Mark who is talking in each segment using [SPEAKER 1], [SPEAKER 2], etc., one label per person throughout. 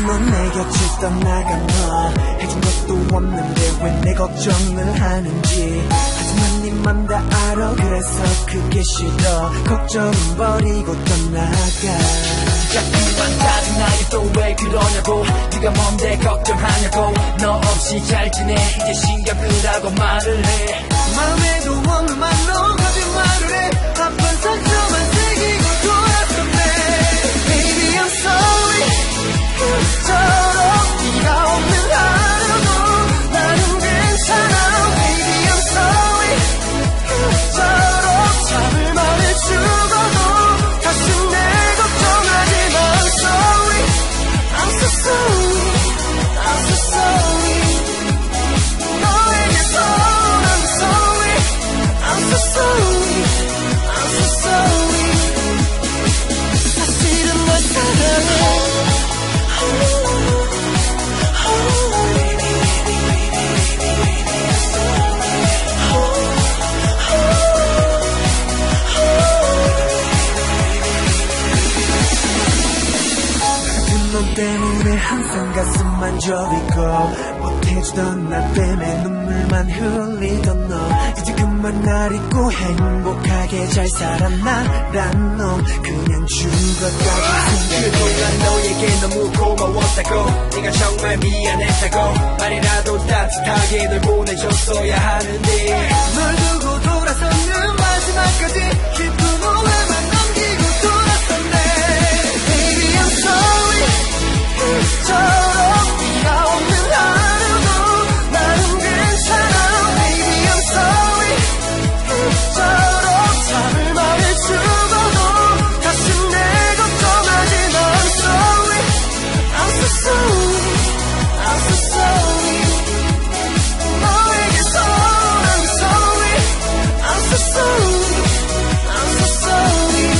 [SPEAKER 1] 넌 내 곁을 떠나간 너 해준 것도 없는데 왜 내 걱정을 하는지 하지만 네 맘 다 알아 그래서 그게 싫어 걱정은 버리고 떠나가
[SPEAKER 2] 자꾸만 짜증나게 또 왜 그러냐고 네가 뭔데 걱정하냐고 너 없이 잘 지내 이제 신경 끄라고 말을 해
[SPEAKER 1] 마음에도 없는 말로 거짓말을 해 아픈 상처만 새기고 돌았었네 Baby I'm sorry 그처럼 네가 없는 하루도 나는 괜찮아 Baby I'm sorry 그처럼 참을 말을 죽어도 다시 내 걱정하지 마 I'm sorry I'm so sorry I'm so sorry 너에게서 I'm sorry I'm so sorry I'm so sorry 사실은 널 사랑해 너 때문에 항상 가슴만 저리고 못해주던 나 때문에 눈물만 흘리던 너 이제 그만 날 잊고 행복하게 잘 살았나 란 놈 그냥 죽었다고 생각해
[SPEAKER 2] 그동안 너에게 너무 고마웠다고 네가 정말 미안했다고 말이라도 따뜻하게 널 보내줬어야 하는데
[SPEAKER 1] 널 두고 돌아서는 마지막까지 깊은 오해만 남기고 돌았었네 Baby I'm sorry 그처럼 네가 없는 하루도 나는 괜찮아 Baby I'm sorry 그처럼 참을 말을 죽어도 다시 내 걱정하지 마 I'm sorry I'm so sorry I'm so sorry 너에게서 I'm sorry I'm so sorry I'm so sorry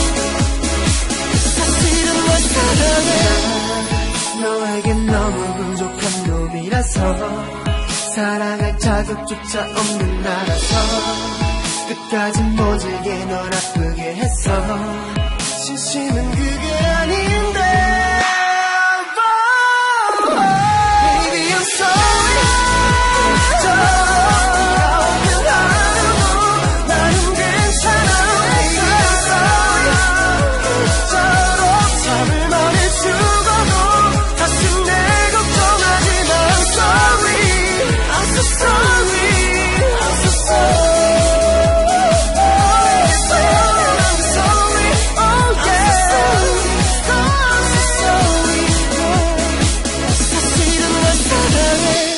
[SPEAKER 1] 사실은 널 사랑해 너에겐 너무 부족한 놈이라서 사랑할 자격조차 없는 나라서 끝까지 모질게 널 아프게 했어 진심은 그게 아닌데 Baby I'm sorry 그처럼 네가 없는 하루도 나는 괜찮아 Baby I'm sorry 그처럼 참을 말을 죽어도 다시 내 걱정하지 마 I'm sorry I'm so sorry I'm so sorry I'm sorry oh yeah I'm so sorry 사실은 널 사랑해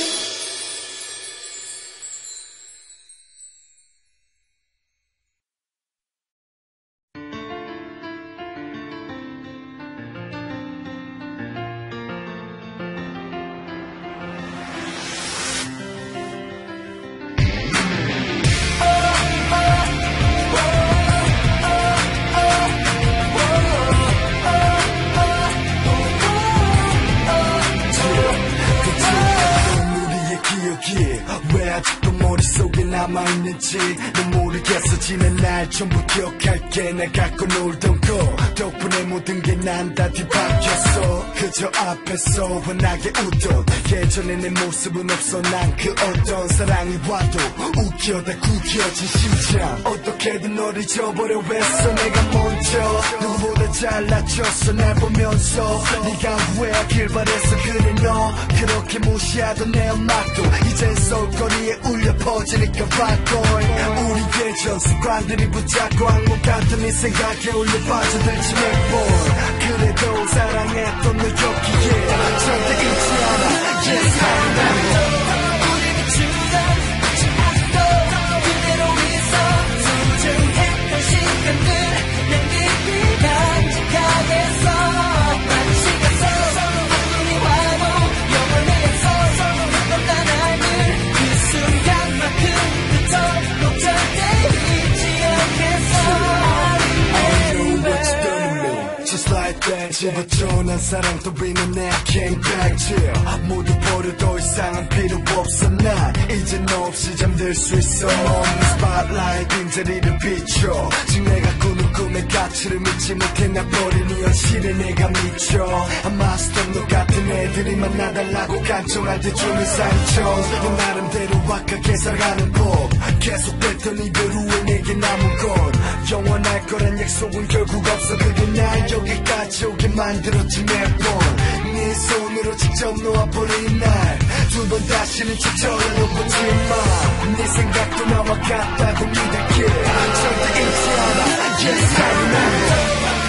[SPEAKER 3] 우리의 기억이 왜 아직도 머릿속에 남아있는지 넌 모르겠어 지난 날 전부 기억할게 날 갖고 놀던 거 덕분에 모든 게 난 다 뒤바뀌었어 그저 앞에서 환하게 웃던 예전에 내 모습은 없어 난 그 어떤 사랑이 와도 웃겨다 구겨진 심장 어떻게든 널 잊어버려 했어 내가 먼저 누구보다 잘났었어 날 보면서 네가 후회하길 바랬어 그래 너 그렇게 무시하던 내 음악도 이젠 서울거리에 울려 퍼지니까 바꿔 우리 예전 습관들이 붙잡고 악몽 같은 네 생각에 울려 빠져들지 몇 그래도 사랑했던 너 여기에 절대 잊지 않아 Yes 사랑해
[SPEAKER 2] 우리 비추던 빛이 아직도 그대로 있어 소중했던 시간들 내 깊이 간직하겠어 많은 시간 서로 눈이 와도 영원해서 소중했던 나날들 그 순간만큼부터 꼭 절대 잊지 않겠어
[SPEAKER 3] I know what you done to me like that 지부존한 사랑 또 비는 내 came back chill 모두 버려 더 이상은 필요 없어 난 이제 너 없이 잠들 수 있어 없는 spotlight 빈자리를 비춰 지금 내가 꾸는 꿈의 가치를 믿지 못해 나 버린 이 현실에 내가 미쳐 아마 스톱 너 같은 애들이 만나달라고 간청할 때 주는 상처 너 나름대로 확하게 살아가는 법 계속 뱉던 이별 후에 내게 남은 건 영원할 거란 약속은 결국 없어 그게 날 여기까지 오게 만들었지 매번 네 손으로 직접 놓아버린 날 두 번 다시는 지쳐를 보지 마네 생각도 나와 같다고 믿을게 절대 잊지 않아 Yes I remember